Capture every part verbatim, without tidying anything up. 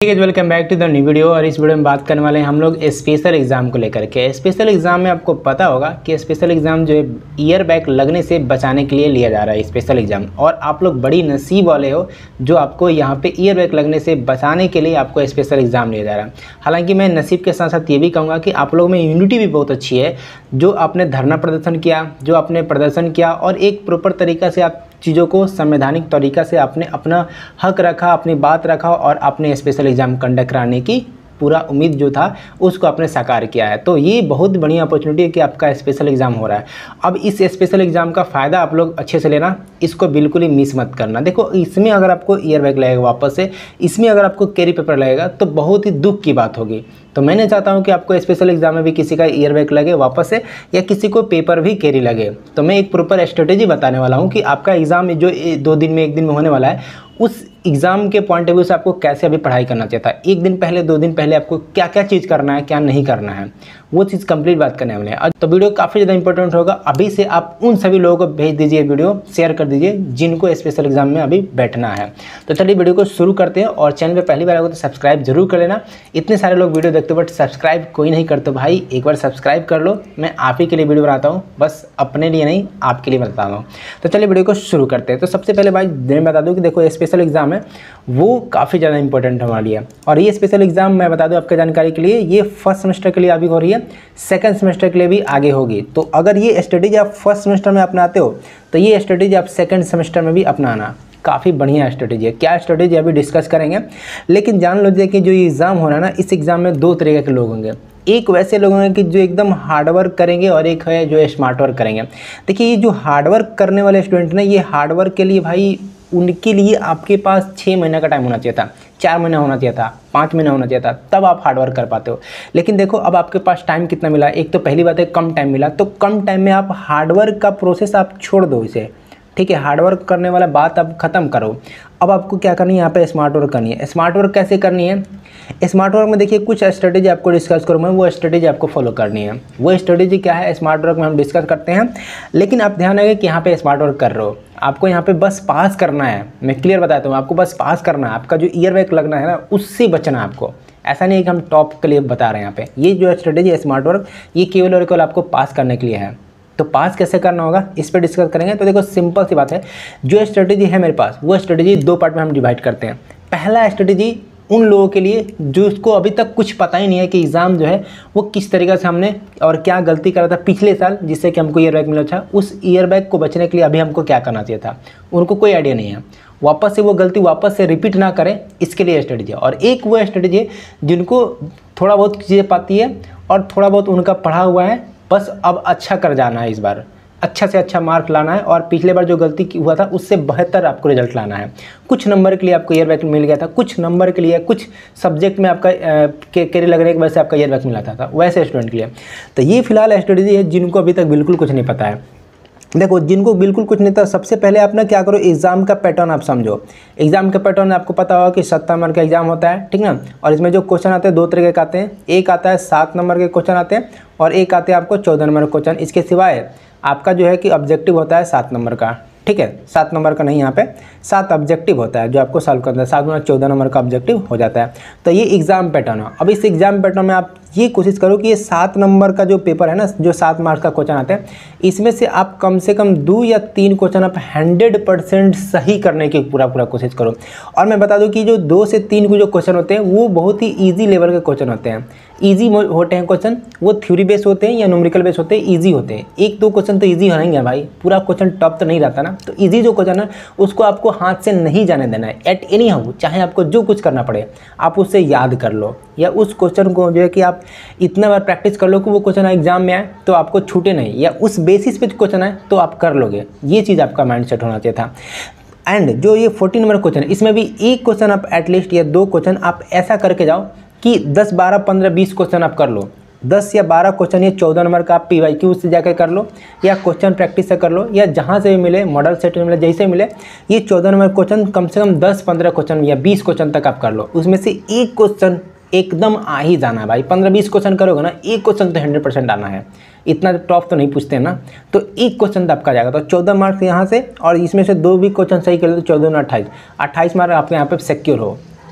ठीक है, welcome back to the new video. और इस वीडियो में बात करने वाले हैं हम लोग स्पेशल एग्जाम को लेकर के। स्पेशल एग्जाम में आपको पता होगा कि स्पेशल एग्जाम जो है ईयर बैक लगने से बचाने के लिए लिया जा रहा है स्पेशल एग्जाम। और आप लोग बड़ी नसीब वाले हो जो आपको यहाँ पे ईयर बैक लगने से बचाने के लिए आपको स्पेशल एग्जाम लिया जा रहा है। हालांकि मैं नसीब के साथ साथ ये भी कहूँगा कि आप लोग में यूनिटी भी बहुत अच्छी है, जो आपने धरना प्रदर्शन किया, जो आपने प्रदर्शन किया और एक प्रॉपर तरीका से आप चीज़ों को संवैधानिक तरीक़ा से आपने अपना हक रखा, अपनी बात रखा और आपने स्पेशल एग्ज़ाम कंडक्ट कराने की पूरा उम्मीद जो था उसको आपने साकार किया है। तो ये बहुत बढ़िया अपॉर्चुनिटी है कि आपका स्पेशल एग्ज़ाम हो रहा है। अब इस स्पेशल एग्ज़ाम का फ़ायदा आप लोग अच्छे से लेना, इसको बिल्कुल ही मिस मत करना। देखो, इसमें अगर आपको ईयर बैक लगेगा वापस से, इसमें अगर आपको कैरी पेपर लगेगा तो बहुत ही दुख की बात होगी। तो मैं नहीं चाहता हूँ कि आपको स्पेशल एग्जाम में भी किसी का ईयर बैक लगे वापस से, या किसी को पेपर भी कैरी लगे। तो मैं एक प्रॉपर स्ट्रेटेजी बताने वाला हूँ कि आपका एग्ज़ाम जो दो दिन में एक दिन में होने वाला है, उस एग्ज़ाम के पॉइंट ऑफ व्यू से आपको कैसे अभी पढ़ाई करना चाहिए था। एक दिन पहले, दो दिन पहले आपको क्या क्या चीज़ करना है, क्या नहीं करना है, वो चीज़ कंप्लीट बात करने वाले हैं। तो वीडियो काफ़ी ज़्यादा इंपॉर्टेंट होगा। अभी से आप उन सभी लोगों को भेज दीजिए, वीडियो शेयर कर दीजिए जिनको स्पेशल एग्जाम में अभी बैठना है। तो चलिए वीडियो को शुरू करते हैं। और चैनल पर पहली बार आएगा तो सब्सक्राइब जरूर कर लेना। इतने सारे लोग वीडियो देखते बट सब्सक्राइब कोई नहीं करते भाई, एक बार सब्सक्राइब कर लो। मैं आप ही के लिए वीडियो बनाता हूँ, बस अपने लिए नहीं, आपके लिए बताता हूँ। तो चलिए वीडियो को शुरू करते हैं। तो सबसे पहले भाई मैं बता दूँ कि देखो, स्पेशल एग्जाम है वो काफ़ी ज़्यादा इंपॉर्टेंट हमारे लिए। और ये स्पेशल एग्जाम मैं बता दूं आपके जानकारी के लिए, ये फर्स्ट सेमेस्टर के लिए अभी हो रही है, सेकंड सेमेस्टर के लिए भी आगे होगी। तो अगर ये स्ट्रेटेजी आप फर्स्ट सेमेस्टर में अपनाते हो तो ये स्ट्रेटेजी आप सेकंड सेमेस्टर में भी अपनाना। काफ़ी बढ़िया स्ट्रेटेजी है। क्या स्ट्रेटेजी अभी डिस्कस करेंगे, लेकिन जान लो कि जो एग्ज़ाम हो रहा है ना, इस एग्ज़ाम में दो तरीके के लोग होंगे। एक वैसे लोग होंगे कि जो एकदम हार्डवर्क करेंगे और एक है जो स्मार्ट वर्क करेंगे। देखिए, ये जो हार्डवर्क करने वाले स्टूडेंट ना, ये हार्डवर्क के लिए भाई उनके लिए आपके पास छः महीने का टाइम होना चाहिए था, चार महीना होना चाहिए था, पाँच महीना होना चाहिए था, तब आप हार्डवर्क कर पाते हो। लेकिन देखो, अब आपके पास टाइम कितना मिला, एक तो पहली बात है कम टाइम मिला, तो कम टाइम में आप हार्डवर्क का प्रोसेस आप छोड़ दो इसे, ठीक है। हार्डवर्क करने वाला बात अब ख़त्म करो। अब आपको क्या करनी है, यहाँ पे स्मार्ट वर्क करनी है। स्मार्ट वर्क कैसे करनी है? स्मार्ट वर्क में देखिए कुछ स्ट्रेटेजी आपको डिस्कस करूँ मैं, वो स्ट्रेटेजी आपको फॉलो करनी है। वो स्ट्रेटेजी क्या है, स्मार्ट वर्क में हम डिस्कस करते हैं। लेकिन आप ध्यान रखें कि यहाँ पे स्मार्ट वर्क कर रहे हो, आपको यहाँ पे बस पास करना है। मैं क्लियर बताता हूँ, आपको बस पास करना है। आपका जो ईयर बैक लगना है ना, उससे बचना है आपको। ऐसा नहीं है कि हम टॉप के लिए बता रहे हैं यहाँ पे। ये जो स्ट्रेटेजी है स्मार्ट वर्क, ये केवल और केवल आपको पास करने के लिए है। तो पास कैसे करना होगा इस पर डिस्कस करेंगे। तो देखो, सिंपल सी बात है, जो स्ट्रेटेजी है मेरे पास, वो स्ट्रेटेजी दो पार्ट में हम डिवाइड करते हैं। पहला स्ट्रेटेजी उन लोगों के लिए जो उसको अभी तक कुछ पता ही नहीं है कि एग्ज़ाम जो है वो किस तरीक़े से हमने और क्या गलती करा था पिछले साल जिससे कि हमको ईयर बैक मिला था। उस ईयर बैक को बचने के लिए अभी हमको क्या करना चाहिए था, उनको कोई आइडिया नहीं है। वापस से वो गलती वापस से रिपीट ना करें, इसके लिए स्ट्रेटेजी है। और एक वो स्ट्रेटेजी है जिनको थोड़ा बहुत चीज़ें पाती है और थोड़ा बहुत उनका पढ़ा हुआ है, बस अब अच्छा कर जाना है, इस बार अच्छा से अच्छा मार्क लाना है और पिछले बार जो गलती हुआ था उससे बेहतर आपको रिजल्ट लाना है। कुछ नंबर के लिए आपको ईयर बैक मिल गया था, कुछ नंबर के लिए, कुछ सब्जेक्ट में आपका कैरियर लगने की वजह से आपका ईयर बैक मिला था, था वैसे स्टूडेंट के लिए। तो ये फिलहाल स्ट्रेटेजी है जिनको अभी तक बिल्कुल कुछ नहीं पता है। देखो, जिनको बिल्कुल कुछ नहीं था, सबसे पहले आप ना क्या करो, एग्ज़ाम का पैटर्न आप समझो। एग्ज़ाम का पैटर्न आपको पता होगा कि सत्तर नंबर का एग्ज़ाम होता है, ठीक ना। और इसमें जो क्वेश्चन आते हैं दो तरीके के आते हैं। एक आता है सात नंबर के क्वेश्चन आते हैं और एक आते हैं आपको चौदह नंबर के क्वेश्चन। इसके सिवाय आपका जो है कि ऑब्जेक्टिव होता है सात नंबर का, ठीक है। सात नंबर का नहीं, यहाँ पे सात ऑब्जेक्टिव होता है जो आपको सॉल्व करना है। सात में चौदह नंबर का ऑब्जेक्टिव हो जाता है। तो ये एग्ज़ाम पैटर्न है। अब इस एग्ज़ाम पैटर्न में आप ये कोशिश करो कि ये सात नंबर का जो पेपर है ना, जो सात मार्क्स का क्वेश्चन आता है, इसमें से आप कम से कम दो या तीन क्वेश्चन आप हंड्रेड परसेंट सही करने की पूरा पूरा कोशिश करो। और मैं बता दूं कि जो दो से तीन को जो क्वेश्चन होते हैं वो बहुत ही ईजी लेवल के क्वेश्चन होते हैं। ईजी होते हैं क्वेश्चन, वो थ्योरी बेस होते हैं या न्यूमेरिकल बेस होते हैं, ईजी होते हैं। एक दो क्वेश्चन तो ईजी होंगे भाई, पूरा क्वेश्चन टफ तो नहीं रहता ना। तो ईजी जो क्वेश्चन है उसको आपको हाथ से नहीं जाने देना है एट एनी हाउ, चाहे आपको जो कुछ करना पड़े, आप उससे याद कर लो, या उस क्वेश्चन को जो है कि आप इतना बार प्रैक्टिस कर लो कि वो क्वेश्चन एग्जाम में आए तो आपको छूटे नहीं, या उस बेसिस पे क्वेश्चन आए तो आप कर लोगे। ये चीज़ आपका माइंडसेट होना चाहिए था। एंड जो ये फोर्टीन नंबर क्वेश्चन है, इसमें भी एक क्वेश्चन आप एटलीस्ट या दो क्वेश्चन आप ऐसा करके जाओ कि दस बारह पंद्रह बीस क्वेश्चन आप कर लो। दस या बारह क्वेश्चन, ये चौदह नंबर का आप पी वाई क्यू से जाकर कर लो, या क्वेश्चन प्रैक्टिस से कर लो, या जहाँ से भी मिले, मॉडल सेट में मिले, जैसे मिले, ये चौदह नंबर क्वेश्चन कम से कम दस पंद्रह क्वेश्चन या बीस क्वेश्चन तक आप कर लो। उसमें से एक क्वेश्चन एकदम आ ही जाना है भाई। पंद्रह बीस क्वेश्चन करोगे ना, एक क्वेश्चन तो हंड्रेड परसेंट आना है। इतना टॉप तो नहीं पूछते हैं ना, तो एक क्वेश्चन तो आपका जाएगा। तो चौदह मार्क्स यहाँ से, और इसमें से दो भी क्वेश्चन सही कर ले तो चौदह में अट्ठाईस अट्ठाईस मार्क आपके यहाँ पे सिक्योर हो।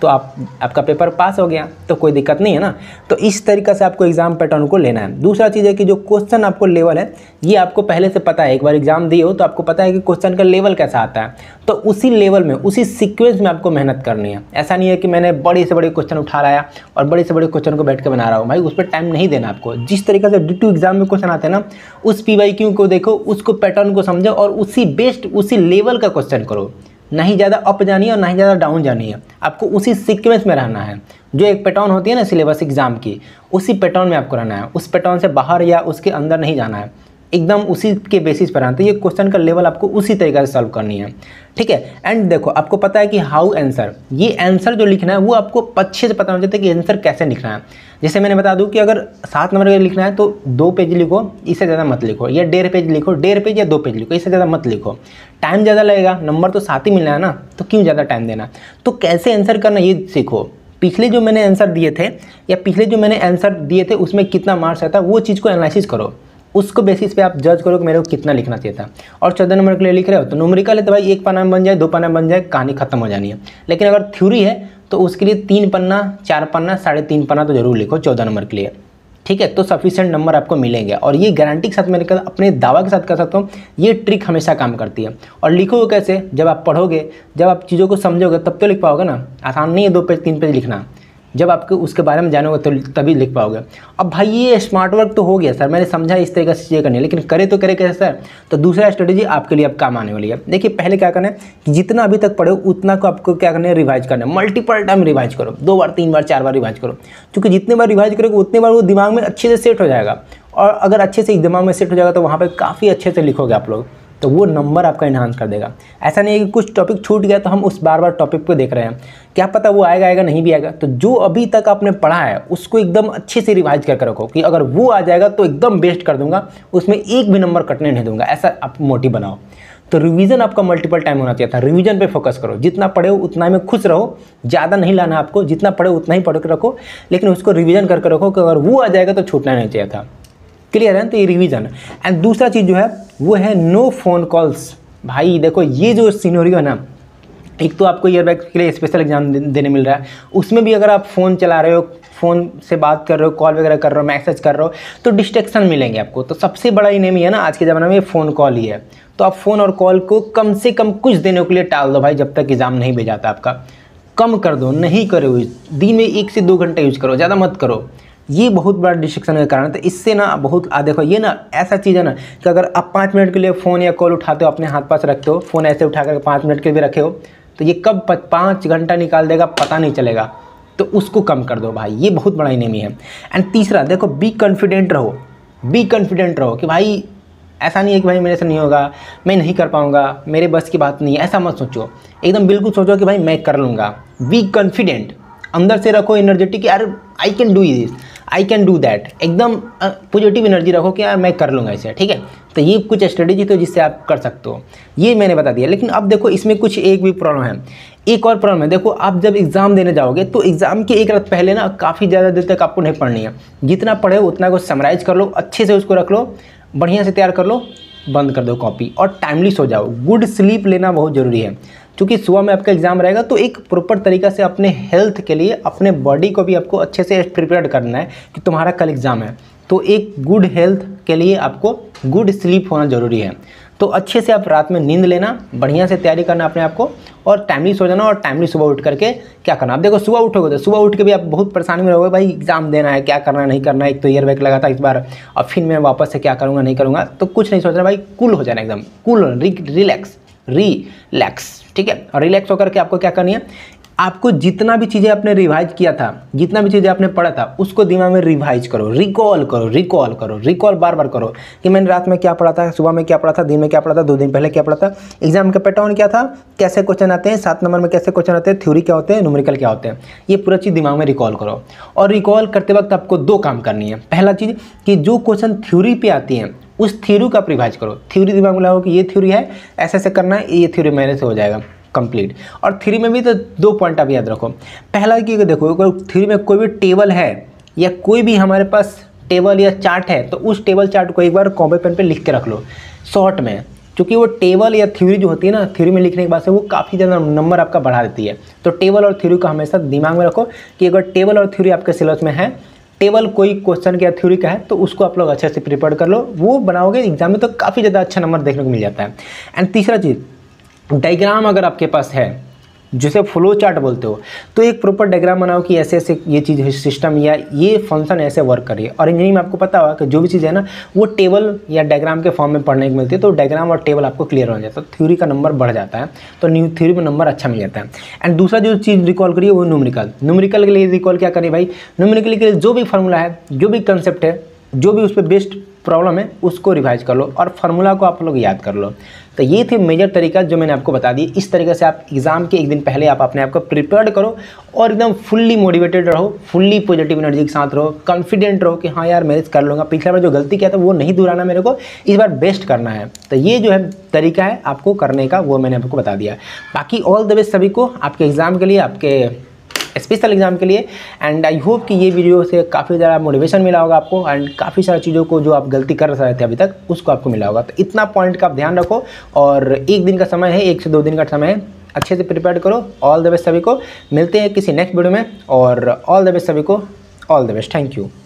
तो आप आपका पेपर पास हो गया, तो कोई दिक्कत नहीं है ना। तो इस तरीक़े से आपको एग्ज़ाम पैटर्न को लेना है। दूसरा चीज़ है कि जो क्वेश्चन आपको लेवल है ये आपको पहले से पता है, एक बार एग्जाम दिए हो तो आपको पता है कि क्वेश्चन का लेवल कैसा आता है, तो उसी लेवल में उसी सीक्वेंस में आपको मेहनत करनी है। ऐसा नहीं है कि मैंने बड़े से बड़े क्वेश्चन उठा लाया और बड़े से बड़े क्वेश्चन को बैठ के बना रहा हूँ, भाई उस पर टाइम नहीं देना आपको। जिस तरीके से डी टू एग्जाम में क्वेश्चन आते हैं ना, उस पी वाई क्यू को देखो, उसको पैटर्न को समझो और उसी बेस्ट उसी लेवल का क्वेश्चन करो। नहीं ज़्यादा अप जानी है और नहीं ज़्यादा डाउन जानी है, आपको उसी सीक्वेंस में रहना है। जो एक पैटर्न होती है ना सिलेबस एग्जाम की, उसी पैटर्न में आपको रहना है, उस पैटर्न से बाहर या उसके अंदर नहीं जाना है, एकदम उसी के बेसिस पर रहना। तो ये क्वेश्चन का लेवल आपको उसी तरीके से सॉल्व करनी है, ठीक है। एंड देखो आपको पता है कि हाउ आंसर, ये आंसर जो लिखना है वो आपको अच्छे से पता होना चाहिए कि आंसर कैसे लिखना है। जैसे मैंने बता दूं कि अगर सात नंबर का लिखना है तो दो पेज लिखो, इससे ज़्यादा मत लिखो, या डेढ़ पेज लिखो, डेढ़ पेज या दो पेज लिखो, इससे ज़्यादा मत लिखो। टाइम ज़्यादा लगेगा, नंबर तो साथ ही मिलना है ना, तो क्यों ज़्यादा टाइम देना। तो कैसे आंसर करना ये सीखो। पिछले जो मैंने आंसर दिए थे या पिछले जो मैंने आंसर दिए थे उसमें कितना मार्क्स आता है वो चीज़ को एनालिसिस करो, उसको बेसिस पे आप जज करो कि मेरे को कितना लिखना चाहिए था। और चौदह नंबर के लिए लिख रहे हो तो न्यूमेरिकल है तो भाई एक पन्ना में बन जाए, दो पन्ना में बन जाए, कहानी खत्म हो जानी है। लेकिन अगर थ्योरी है तो उसके लिए तीन पन्ना, चार पन्ना, साढ़े तीन पन्ना तो जरूर लिखो चौदह नंबर के लिए, ठीक है। तो सफिशिएंट नंबर आपको मिलेंगे और ये गारंटी के साथ मैंने कहा, अपने दावा के साथ कह सकता हूँ, ये ट्रिक हमेशा काम करती है। और लिखोगे कैसे, जब आप पढ़ोगे, जब आप चीज़ों को समझोगे तब तो लिख पाओगे ना। आसान नहीं है दो पेज तीन पेज लिखना, जब आपको उसके बारे में जानोगे तो तभी लिख पाओगे। अब भाई ये स्मार्ट वर्क तो हो गया सर, मैंने समझा इस तरीके से चीज़ें करनी है, लेकिन करे तो करे कैसे सर। तो दूसरा स्ट्रेटेजी आपके लिए अब काम आने वाली है। देखिए पहले क्या करना है कि जितना अभी तक पढ़े उतना को आपको क्या करना है, रिवाइज करना है। मल्टीपल टाइम रिवाइज करो, दो बार, तीन बार, चार बार रिवाइज करो, क्योंकि जितने बार रिवाइज करोगे उतने बार वो दिमाग में अच्छे से सेट हो जाएगा। और अगर अच्छे से दिमाग में सेट हो जाएगा तो वहाँ पर काफ़ी अच्छे से लिखोगे आप लोग, तो वो नंबर आपका इन्हांस कर देगा। ऐसा नहीं है कि कुछ टॉपिक छूट गया तो हम उस बार बार टॉपिक को देख रहे हैं, क्या पता वो आएगा आएगा नहीं भी आएगा। तो जो अभी तक आपने पढ़ा है उसको एकदम अच्छे से रिवाइज करके रखो कि अगर वो आ जाएगा तो एकदम बेस्ट कर दूंगा, उसमें एक भी नंबर कटने नहीं दूंगा, ऐसा आप मोटिव बनाओ। तो रिवीजन आपका मल्टीपल टाइम होना चाहिए था, रिवीजन पे फोकस करो। जितना पढ़े हो उतना में खुश रहो, ज़्यादा नहीं लाना आपको, जितना पढ़े उतना ही पढ़ के रखो, लेकिन उसको रिवीजन करके रखो कि अगर वो आ जाएगा तो छूटना नहीं चाहिए था। क्लियर है, तो ये रिवीजन। एंड दूसरा चीज़ जो है वो है नो फोन कॉल्स। भाई देखो ये जो सिनेरियो है ना, एक तो आपको ईयर बैक के लिए स्पेशल एग्जाम देने मिल रहा है, उसमें भी अगर आप फ़ोन चला रहे हो, फ़ोन से बात कर रहे हो, कॉल वगैरह कर रहे हो, मैसेज कर रहे हो, तो डिस्ट्रैक्शन मिलेंगे आपको। तो सबसे बड़ा इनेमी है ना आज के ज़माने में, फ़ोन कॉल ही है। तो आप फ़ोन और कॉल को कम से कम कुछ दिनों के लिए टाल दो भाई, जब तक एग्ज़ाम नहीं भेजाता आपका, कम कर दो, नहीं करो यूज। दिन में एक से दो घंटे यूज करो, ज़्यादा मत करो। ये बहुत बड़ा डिस्ट्रैक्शन का कारण है। तो इससे ना बहुत आ देखो ये ना ऐसा चीज़ है ना कि अगर आप पाँच मिनट के लिए फ़ोन या कॉल उठाते हो, अपने हाथ पास रखते हो, फ़ोन ऐसे उठा कर पाँच मिनट के लिए रखे हो, तो ये कब पाँच घंटा निकाल देगा पता नहीं चलेगा। तो उसको कम कर दो भाई, ये बहुत बड़ा इनेमी है। एंड तीसरा देखो, बी कॉन्फिडेंट रहो, बी कॉन्फिडेंट रहो कि भाई ऐसा नहीं है कि भाई मेरे से नहीं होगा, मैं नहीं कर पाऊँगा, मेरे बस की बात नहीं है, ऐसा मत सोचो। एकदम बिल्कुल सोचो कि भाई मैं कर लूँगा। बी कॉन्फिडेंट, अंदर से रखो एनर्जेटिक, यार I can do this, I can do that. एकदम पॉजिटिव एनर्जी रखो कि यार मैं कर लूँगा इसे, ठीक है। तो ये कुछ स्ट्रेटेजी तो जिससे आप कर सकते हो, ये मैंने बता दिया। लेकिन अब देखो इसमें कुछ एक भी प्रॉब्लम है, एक और प्रॉब्लम है। देखो आप जब एग्ज़ाम देने जाओगे तो एग्ज़ाम के एक रात पहले ना काफ़ी ज़्यादा देर तक आपको नहीं पढ़नी है। जितना पढ़े उतना को समराइज कर लो, अच्छे से उसको रख लो, बढ़िया से तैयार कर लो, बंद कर दो कॉपी और टाइमली सो जाओ। गुड स्लीप लेना बहुत ज़रूरी है, क्योंकि सुबह में आपका एग्जाम रहेगा। तो एक प्रॉपर तरीक़ा से अपने हेल्थ के लिए, अपने बॉडी को भी आपको अच्छे से प्रिपेयर करना है कि तुम्हारा कल एग्ज़ाम है। तो एक गुड हेल्थ के लिए आपको गुड स्लीप होना ज़रूरी है। तो अच्छे से आप रात में नींद लेना, बढ़िया से तैयारी करना अपने आप को, और टाइमली सो जाना, और टाइमली सुबह उठ करके क्या करना। आप देखो सुबह उठोगे तो सुबह उठ के भी आप बहुत परेशानी में रहोगे, भाई एग्जाम देना है, क्या करना है नहीं करना है, एक तो ईयर बैक लगा था इस बार, अब फिर मैं वापस से क्या करूँगा नहीं करूँगा। तो कुछ नहीं सोचना भाई, कूल हो जाना, एकदम कूल, रिलैक्स रिलैक्स, ठीक है। और रिलैक्स होकर के आपको क्या करनी है, आपको जितना भी चीज़ें आपने रिवाइज किया था, जितना भी चीज़ें आपने पढ़ा था, उसको दिमाग में रिवाइज करो, रिकॉल करो, रिकॉल करो, रिकॉल बार बार करो कि मैंने रात में क्या पढ़ा था, सुबह में क्या पढ़ा था, दिन में क्या पढ़ा था, दो दिन पहले क्या पढ़ा था, एग्जाम का पैटर्न क्या था, कैसे क्वेश्चन आते हैं, सात नंबर में कैसे क्वेश्चन आते हैं, थ्योरी क्या होते हैं, न्यूमेरिकल क्या होते हैं। ये पूरा चीज़ दिमाग में रिकॉल करो। और रिकॉल करते वक्त आपको दो काम करनी है। पहला चीज़ कि जो क्वेश्चन थ्योरी पे आती हैं उस थ्योरी का आप रिवाइज करो। थ्योरी दिमाग में लगाओ कि ये थ्योरी है, ऐसे ऐसे करना है, ये थ्योरी मेरे से हो जाएगा कंप्लीट। और थ्योरी में भी तो दो पॉइंट आप याद रखो। पहला कि देखो, अगर थ्योरी में कोई भी टेबल है या कोई भी हमारे पास टेबल या चार्ट है, तो उस टेबल चार्ट को एक बार कॉपी पेन पे लिख के रख लो शॉर्ट में, क्योंकि वो टेबल या थ्योरी जो होती है ना, थ्योरी में लिखने के बाद से वो काफ़ी ज़्यादा नंबर आपका बढ़ा देती है। तो टेबल और थ्योरी को हमेशा दिमाग में रखो कि अगर टेबल और थ्योरी आपके सिलेबस में है, टेबल कोई क्वेश्चन का थ्योरी का है तो उसको आप लोग अच्छे से प्रिपेयर कर लो, वो बनाओगे एग्जाम में तो काफ़ी ज़्यादा अच्छा नंबर देखने को मिल जाता है। एंड तीसरा चीज़, डायग्राम अगर आपके पास है, जिसे फ्लो चार्ट बोलते हो, तो एक प्रॉपर डायग्राम बनाओ कि ऐसे ऐसे ये चीज़ सिस्टम या ये फंक्शन ऐसे वर्क करिए। और इंजीनियरिंग में आपको पता होगा कि जो भी चीज़ है ना वो टेबल या डायग्राम के फॉर्म में पढ़ने को मिलती है, तो डायग्राम और टेबल आपको क्लियर हो जाता है, तो थ्योरी का नंबर बढ़ जाता है, तो न्यू थ्योरी में नंबर अच्छा मिल जाता है। एंड दूसरा जो चीज़ रिकॉल करिए वो न्यूमेरिकल। न्यूमेरिकल के लिए रिकॉल क्या करिए भाई, न्यूमेरिकल के लिए जो भी फार्मूला है, जो भी कंसेप्ट है, जो भी उस पर बेस्ड प्रॉब्लम है उसको रिवाइज कर लो और फार्मूला को आप लोग याद कर लो। तो ये थे मेजर तरीका जो मैंने आपको बता दी। इस तरीके से आप एग्जाम के एक दिन पहले आप अपने आप को प्रिपेयर्ड करो और एकदम फुल्ली मोटिवेटेड रहो, फुल्ली पॉजिटिव एनर्जी के साथ रहो, कॉन्फिडेंट रहो कि हाँ यार मैं कर लूँगा, पिछला बार जो गलती किया था वो नहीं दोहराना मेरे को, इस बार बेस्ट करना है। तो ये जो है तरीका है आपको करने का, वो मैंने आपको बता दिया। बाकी ऑल द बेस्ट सभी को आपके एग्ज़ाम के लिए, आपके स्पेशल एग्जाम के लिए। एंड आई होप कि ये वीडियो से काफ़ी ज़्यादा मोटिवेशन मिला होगा आपको एंड काफ़ी सारी चीज़ों को जो आप गलती कर रहे थे अभी तक उसको आपको मिला होगा। तो इतना पॉइंट का आप ध्यान रखो और एक दिन का समय है, एक से दो दिन का समय है, अच्छे से प्रिपेयर करो। ऑल द बेस्ट सभी को, मिलते हैं किसी नेक्स्ट वीडियो में और ऑल द बेस्ट सभी को, all the best, thank you.